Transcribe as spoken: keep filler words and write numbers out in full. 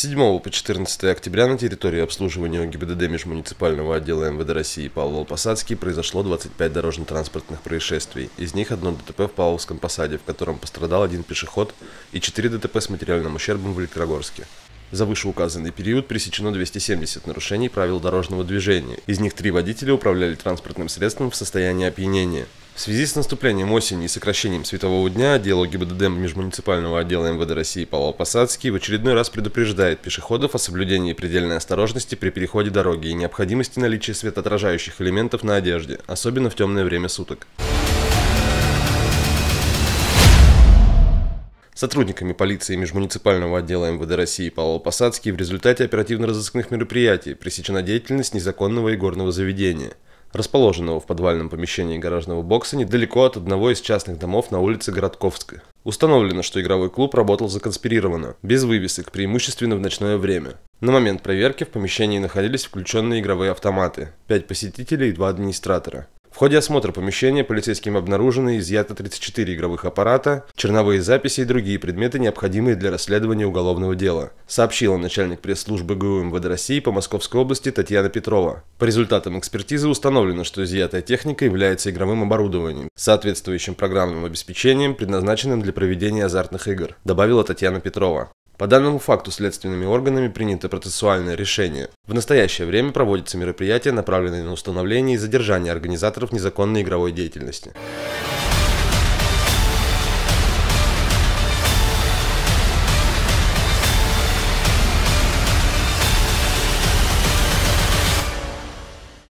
седьмого по четырнадцатое октября на территории обслуживания ГИБДД межмуниципального отдела МВД России Павлово-Посадский произошло двадцать пять дорожно-транспортных происшествий. Из них одно ДТП в Павловском посаде, в котором пострадал один пешеход, и четыре ДТП с материальным ущербом в Электрогорске. За вышеуказанный период пресечено двести семьдесят нарушений правил дорожного движения. Из них три водителя управляли транспортным средством в состоянии опьянения. В связи с наступлением осени и сокращением светового дня отдел ГИБДД межмуниципального отдела МВД России Павлово-Посадский в очередной раз предупреждает пешеходов о соблюдении предельной осторожности при переходе дороги и необходимости наличия светоотражающих элементов на одежде, особенно в темное время суток. Сотрудниками полиции межмуниципального отдела МВД России Павлово-Посадский в результате оперативно-розыскных мероприятий пресечена деятельность незаконного игорного заведения, расположенного в подвальном помещении гаражного бокса недалеко от одного из частных домов на улице Городковской. Установлено, что игровой клуб работал законспирированно, без вывесок, преимущественно в ночное время. На момент проверки в помещении находились включенные игровые автоматы, пять посетителей и два администратора. В ходе осмотра помещения полицейским обнаружены и изъято тридцать четыре игровых аппарата, черновые записи и другие предметы, необходимые для расследования уголовного дела, сообщила начальник пресс-службы ГУ МВД России по Московской области Татьяна Петрова. По результатам экспертизы установлено, что изъятая техника является игровым оборудованием, соответствующим программным обеспечением, предназначенным для проведения азартных игр, добавила Татьяна Петрова. По данному факту следственными органами принято процессуальное решение. В настоящее время проводятся мероприятия, направленные на установление и задержание организаторов незаконной игровой деятельности.